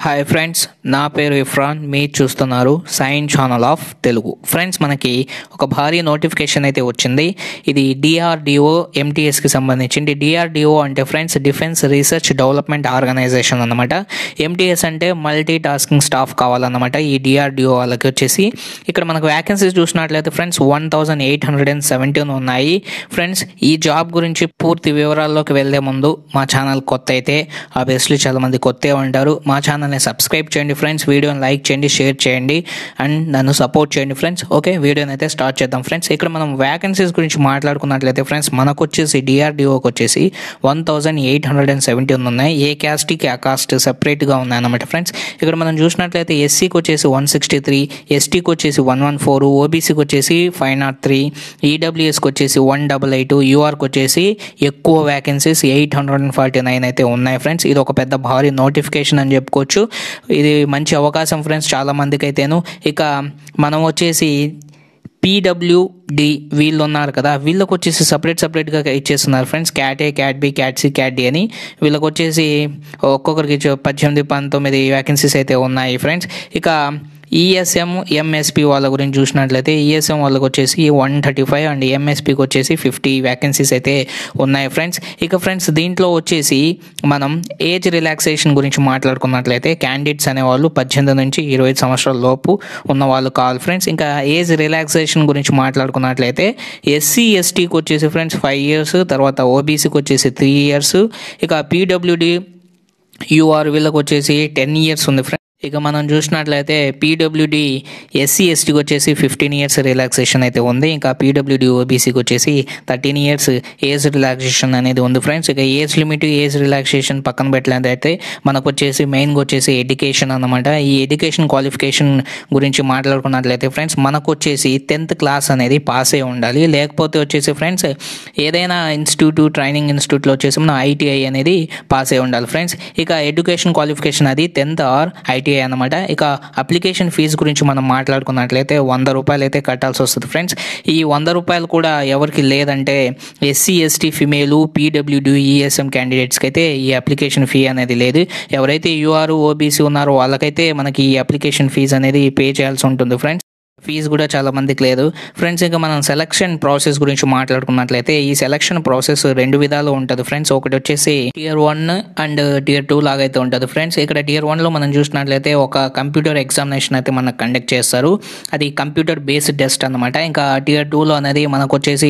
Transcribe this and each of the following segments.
Hi friends, నా పేరు ఇఫ్రాన్. మీరు చూస్తున్నారు sign channel of Telugu. Friends, మనకి ఒక భారీ నోటిఫికేషన్ అయితే వచ్చింది. ఇది డిఆర్డిఓ ఎంటీఎస్కి సంబంధించింది. డిఆర్డిఓ అంటే friends defence research development organisation అనమాట. ఎంటీఎస్ అంటే మల్టీ టాస్కింగ్ స్టాఫ్ కావాలన్నమాట. ఈ డిఆర్డిఓ వాళ్ళకి వచ్చేసి ఇక్కడ మనకు వ్యాకెన్సీస్ చూసినట్లయితే ఫ్రెండ్స్ 1817 ఉన్నాయి. ఫ్రెండ్స్, ఈ జాబ్ గురించి పూర్తి వివరాల్లోకి వెళ్లే ముందు మా ఛానల్ కొత్త అయితే ఆబ్వియస్లీ చాలామంది కొత్తే ఉంటారు. మా ఛానల్ని సబ్స్క్రైబ్ చేయండి ఫ్రెండ్స్, వీడియోని లైక్ చేయండి, షేర్ చేయండి అండ్ నన్ను సపోర్ట్ చేయండి ఫ్రెండ్స్. ఓకే, వీడియోని అయితే స్టార్ట్ చేద్దాం ఫ్రెండ్స్. ఇక్కడ మనం వ్యాకెన్సీస్ గురించి మాట్లాడుకున్నట్లయితే ఫ్రెండ్స్ మనకు వచ్చేసి డిఆర్డిఓకి వచ్చేసి 1817 ఉన్నాయి. ఏ క్యాస్ట్కి ఆ కాస్ట్ సెపరేట్గా ఉన్నాయన్నమాట ఫ్రెండ్స్. ఇక్కడ మనం చూసినట్లయితే ఎస్సీకి వచ్చేసి 163, ఎస్టీకి వచ్చేసి 114, ఓబీసీకి వచ్చేసి 503, ఈడబ్ల్యూఎస్కి వచ్చేసి 188, యూఆర్కి వచ్చేసి ఎక్కువ వ్యాకెన్సీస్ 849 అయితే ఉన్నాయి ఫ్రెండ్స్. ఇది ఒక పెద్ద భారీ నోటిఫికేషన్ అని చెప్పుకోవచ్చు. ఇది మంచి అవకాశం ఫ్రెండ్స్ చాలా మందికి అయితేను. ఇక మనం వచ్చేసి పీడబ్ల్యూడి వీళ్ళు ఉన్నారు కదా, వీళ్ళకి వచ్చేసి సపరేట్గా ఇచ్చేస్తున్నారు friends. Cat A, cat B, cat C, cat D అని వీళ్ళకి వచ్చేసి ఒక్కొక్కరికి 18, 19 వ్యాకెన్సీస్ అయితే ఉన్నాయి ఫ్రెండ్స్. ఇక ఈఎస్ఎం, ఎంఎస్పి వాళ్ళ గురించి చూసినట్లయితే ఈఎస్ఎం వాళ్ళకి వచ్చేసి 135 అండ్ ఎంఎస్పికి వచ్చేసి 50 వ్యాకెన్సీస్ అయితే ఉన్నాయి ఫ్రెండ్స్. ఇక ఫ్రెండ్స్ దీంట్లో వచ్చేసి మనం ఏజ్ రిలాక్సేషన్ గురించి మాట్లాడుకున్నట్లయితే క్యాండిడేట్స్ అనేవాళ్ళు 18 నుంచి 25 సంవత్సరాల లోపు ఉన్న వాళ్ళు కావాలి ఫ్రెండ్స్. ఇంకా ఏజ్ రిలాక్సేషన్ గురించి మాట్లాడుకున్నట్లయితే ఎస్సీ ఎస్టీకి వచ్చేసి ఫ్రెండ్స్ 5 years, తర్వాత ఓబీసీకి వచ్చేసి 3 years, ఇక పీడబ్ల్యూడి యూఆర్ వీళ్ళకి వచ్చేసి 10 years ఉంది ఫ్రెండ్స్. ఇక మనం చూసినట్లయితే పీడబ్ల్యూడి ఎస్సీ ఎస్టీకి వచ్చేసి 15 years రిలాక్సేషన్ అయితే ఉంది. ఇంకా పీడబ్ల్యూడి ఓబీసీకి వచ్చేసి 13 years ఏజ్ రిలాక్సేషన్ అనేది ఉంది ఫ్రెండ్స్. ఇక ఏజ్ లిమిట్, ఏజ్ రిలాక్సేషన్ పక్కన పెట్టలేదైతే మనకు వచ్చేసి మెయిన్గా వచ్చేసి ఎడ్యుకేషన్ అన్నమాట. ఈ ఎడ్యుకేషన్ క్వాలిఫికేషన్ గురించి మాట్లాడుకున్నట్లయితే ఫ్రెండ్స్ మనకు వచ్చేసి 10th క్లాస్ అనేది పాస్ అయి ఉండాలి. లేకపోతే వచ్చేసి ఫ్రెండ్స్ ఏదైనా ట్రైనింగ్ ఇన్స్టిట్యూట్లో వచ్చేసి మనం ఐటీఐ అనేది పాస్ అయి ఉండాలి ఫ్రెండ్స్. ఇక ఎడ్యుకేషన్ క్వాలిఫికేషన్ అది 10th ఆర్ ఐటీఐ అనమాట. ఇక అప్లికేషన్ ఫీజు గురించి మనం మాట్లాడుకున్నట్లయితే 100 రూపాయలు అయితే కట్టాల్సి వస్తుంది ఫ్రెండ్స్. ఈ 100 రూపాయలు కూడా ఎవరికి లేదంటే SC ST female PWD ESM క్యాండిడేట్స్కి అయితే ఈ అప్లికేషన్ ఫీ అనేది లేదు. ఎవరైతే యూఆర్ ఓబీసీ ఉన్నారో వాళ్ళకైతే మనకి ఈ అప్లికేషన్ ఫీజు అనేది పే చేయాల్సి ఉంటుంది ఫ్రెండ్స్. ఫీజు కూడా చాలా మందికి లేదు ఫ్రెండ్స్. ఇంకా మనం సెలక్షన్ ప్రాసెస్ గురించి మాట్లాడుకున్నట్లయితే ఈ సెలక్షన్ ప్రాసెస్ 2 విధాలు ఉంటుంది ఫ్రెండ్స్. ఒకటి వచ్చేసి Tier 1 అండ్ Tier 2 లాగా అయితే ఉంటుంది ఫ్రెండ్స్. ఇక్కడ Tier 1లో మనం చూసినట్లయితే ఒక కంప్యూటర్ ఎగ్జామినేషన్ అయితే మనకు కండక్ట్ చేస్తారు. అది కంప్యూటర్ బేస్డ్ టెస్ట్ అనమాట. ఇంకా Tier 2లో అనేది మనకు వచ్చేసి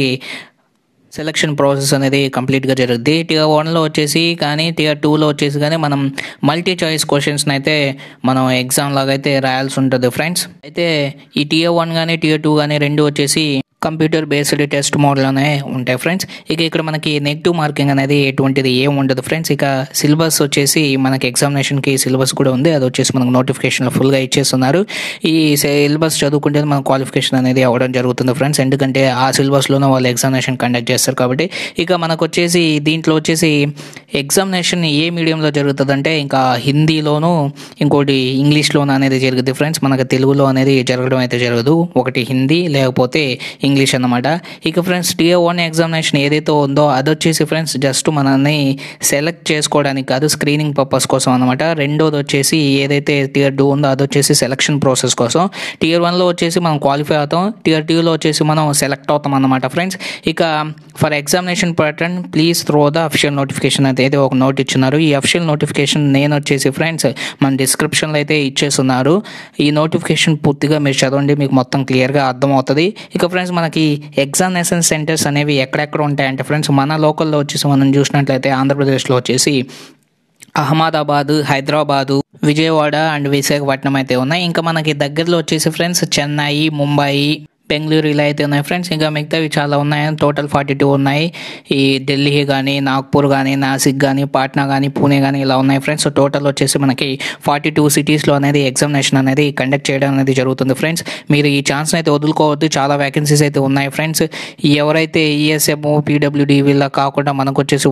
సెలక్షన్ ప్రాసెస్ అనేది కంప్లీట్గా జరుగుద్ది. Tier 1లో వచ్చేసి కానీ Tier 2లో వచ్చేసి కానీ మనం మల్టీ చాయిస్ క్వశ్చన్స్ని అయితే మనం ఎగ్జామ్ లాగా అయితే రాయాల్సి ఉంటుంది ఫ్రెండ్స్. అయితే ఈ Tier 1 కానీ Tier 2 కానీ రెండు వచ్చేసి కంప్యూటర్ బేస్డ్ టెస్ట్ మోడ్లోనే ఉంటాయి ఫ్రెండ్స్. ఇక ఇక్కడ మనకి నెగిటివ్ మార్కింగ్ అనేది ఎటువంటిది ఏం ఉండదు ఫ్రెండ్స్. ఇక సిలబస్ వచ్చేసి మనకి ఎగ్జామినేషన్కి సిలబస్ కూడా ఉంది. అది వచ్చేసి మనకు నోటిఫికేషన్లో ఫుల్గా ఇచ్చేస్తున్నారు. ఈ సిలబస్ చదువుకుంటే మన క్వాలిఫికేషన్ అనేది అవ్వడం జరుగుతుంది ఫ్రెండ్స్. ఎందుకంటే ఆ సిలబస్లోనే వాళ్ళు ఎగ్జామినేషన్ కండక్ట్ చేస్తారు కాబట్టి. ఇక మనకు వచ్చేసి దీంట్లో వచ్చేసి ఎగ్జామినేషన్ ఏ మీడియంలో జరుగుతుందంటే ఇంకా హిందీలోను ఇంకోటి ఇంగ్లీష్లోను అనేది జరుగుతుంది ఫ్రెండ్స్. మనకు తెలుగులో అనేది జరగడం అయితే జరగదు. ఒకటి హిందీ లేకపోతే ఇంగ్లీష్ అన్నమాట. ఇక ఫ్రెండ్స్ Tier 1 ఎగ్జామినేషన్ ఏదైతే ఉందో అది వచ్చేసి ఫ్రెండ్స్ జస్ట్ మనల్ని సెలెక్ట్ చేసుకోవడానికి కాదు, స్క్రీనింగ్ పర్పస్ కోసం అనమాట. రెండోది వచ్చేసి ఏదైతే Tier 2 ఉందో అది వచ్చేసి సెలక్షన్ ప్రాసెస్ కోసం. Tier 1లో వచ్చేసి మనం క్వాలిఫై అవుతాం, Tier 2లో వచ్చేసి మనం సెలెక్ట్ అవుతాం అన్నమాట ఫ్రెండ్స్. ఇక for examination pattern please through the official notification అయితే ఒక నోట్ ఇచ్చినారు. ఈ అఫిషియల్ నోటిఫికేషన్ నేను వచ్చేసి ఫ్రెండ్స్ మన డిస్క్రిప్షన్లో అయితే ఇచ్చేస్తున్నారు. ఈ నోటిఫికేషన్ పూర్తిగా మీరు చదవండి, మీకు మొత్తం క్లియర్గా అర్థమవుతుంది. ఇక ఫ్రెండ్స్ మనకి ఎగ్జామినేషన్ సెంటర్స్ అనేవి ఎక్కడెక్కడ ఉంటాయంటే ఫ్రెండ్స్ మన లోకల్లో వచ్చేసి మనం చూసినట్లయితే ఆంధ్రప్రదేశ్లో వచ్చేసి అహ్మదాబాద్, హైదరాబాదు, విజయవాడ అండ్ విశాఖపట్నం అయితే ఉన్నాయి. ఇంకా మనకి దగ్గరలో వచ్చేసి ఫ్రెండ్స్ చెన్నై, ముంబై, బెంగళూరు ఇలా అయితే ఉన్నాయి ఫ్రెండ్స్. ఇంకా మిగతావి చాలా ఉన్నాయి, టోటల్ 42 ఉన్నాయి. ఈ ఢిల్లీ కానీ, నాగ్పూర్ కానీ, నాసిక్ కానీ, పాట్నా కానీ, పూణే కానీ ఇలా ఉన్నాయి ఫ్రెండ్స్. సో టోటల్ వచ్చేసి మనకి 42 సిటీస్లో అనేది ఎగ్జామినేషన్ అనేది కండక్ట్ చేయడం అనేది జరుగుతుంది ఫ్రెండ్స్. మీరు ఈ ఛాన్స్ని అయితే వదులుకోవద్దు, చాలా వ్యాకెన్సీస్ అయితే ఉన్నాయి ఫ్రెండ్స్. ఎవరైతే ఈఎస్ఎం పీడబ్ల్యూడి వీళ్ళ కాకుండా మనకు వచ్చేసి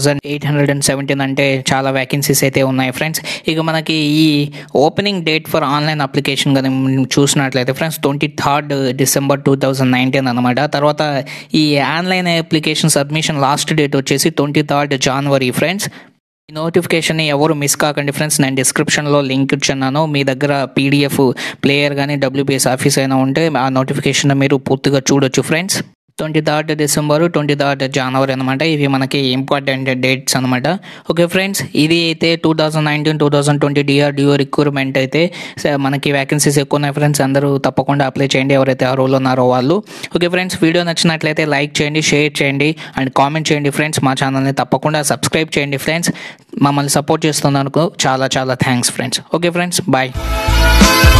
1817 అంటే చాలా వ్యాకెన్సీస్ అయితే ఉన్నాయి ఫ్రెండ్స్. ఇక మనకి ఈ opening date for online application కానీ చూసినట్లయితే ఫ్రెండ్స్ 23rd December 2019 అనమాట. తర్వాత ఈ online application submission last date వచ్చేసి 23rd January ఫ్రెండ్స్. ఈ నోటిఫికేషన్ని ఎవరు మిస్ కాకండి ఫ్రెండ్స్. నేను డిస్క్రిప్షన్లో లింక్ ఇచ్చున్నాను. మీ దగ్గర పీడిఎఫ్ ప్లేయర్ కానీ డబ్ల్యూబీఎస్ ఆఫీస్ అయినా ఉంటే ఆ నోటిఫికేషన్ మీరు పూర్తిగా చూడొచ్చు ఫ్రెండ్స్. 23rd డిసెంబరు 23rd జనవరి అనమాట. ఇవి మనకి ఇంపార్టెంట్ డేట్స్ అనమాట. ఓకే ఫ్రెండ్స్, ఇది అయితే 2019-2020 డిఆర్డిఓ రిక్రూట్మెంట్ అయితే మనకి వ్యాకెన్సీస్ ఎక్కువ ఉన్నాయి ఫ్రెండ్స్. అందరూ తప్పకుండా అప్లై చేయండి ఎవరైతే ఆ రోల్ ఉన్నారో వాళ్ళు. ఓకే ఫ్రెండ్స్, వీడియో నచ్చినట్లయితే లైక్ చేయండి, షేర్ చేయండి అండ్ కామెంట్ చేయండి ఫ్రెండ్స్. మా ఛానల్ని తప్పకుండా సబ్స్క్రైబ్ చేయండి ఫ్రెండ్స్. మమ్మల్ని సపోర్ట్ చేస్తున్నందుకు చాలా చాలా thanks friends. Okay friends, bye.